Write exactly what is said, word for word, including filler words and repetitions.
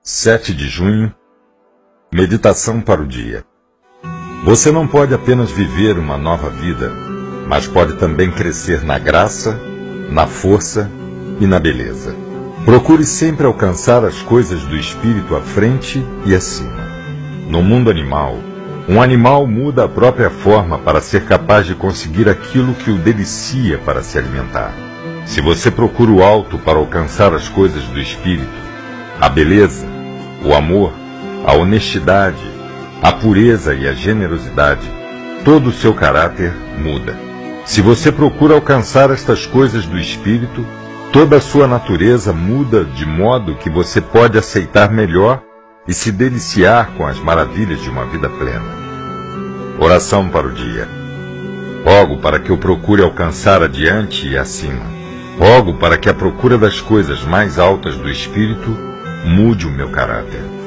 sete de junho, meditação para o dia. Você não pode apenas viver uma nova vida, mas pode também crescer na graça, na força e na beleza. Procure sempre alcançar as coisas do espírito à frente e acima. No mundo animal, um animal muda a própria forma para ser capaz de conseguir aquilo que o delicia para se alimentar. Se você procura o alto para alcançar as coisas do espírito, a beleza, o amor, a honestidade, a pureza e a generosidade, todo o seu caráter muda. Se você procura alcançar estas coisas do espírito, toda a sua natureza muda de modo que você pode aceitar melhor e se deliciar com as maravilhas de uma vida plena. Oração para o dia. Rogo para que eu procure alcançar adiante e acima. Rogo para que a procura das coisas mais altas do espírito mude o meu caráter.